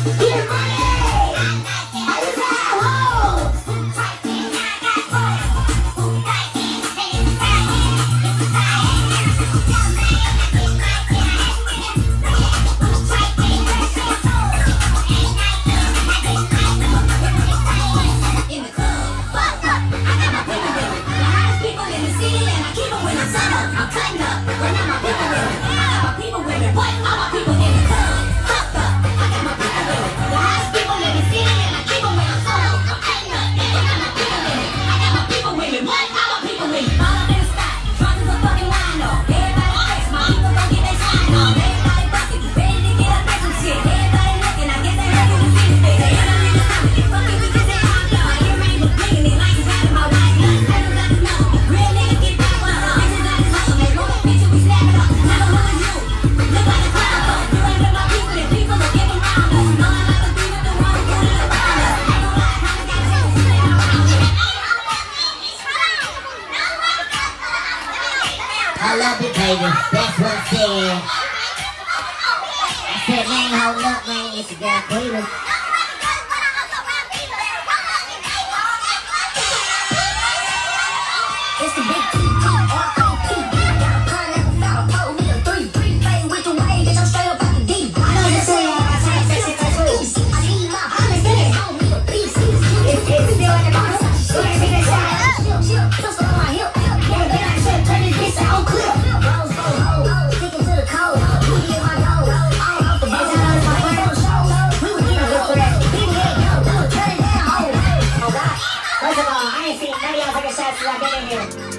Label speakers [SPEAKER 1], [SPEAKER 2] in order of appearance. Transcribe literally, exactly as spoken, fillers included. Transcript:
[SPEAKER 1] I love it, baby. That's what I said. I said, man, hold up, man. It's a girl, Cleveland. It's the big T T R O P. Pineapple flower, pole, me a three. Play with the wave, get your straight up out the deep. I know you're saying I can't fix it, that's easy. I need my honest, it ain't on me a piece. It's still in the box. You ain't see that shot. Chill, chill, pistol on my hip. Yeah, then I should turn this bitch on clip. Rose, rose, rose, sticking to the code. You get my goal. All off the bus, I know it's my first show. We would get a good for that. People get go, we would turn it down. Oh, God. First of all, I ain't seen none of y'all taking shots since I've been in here.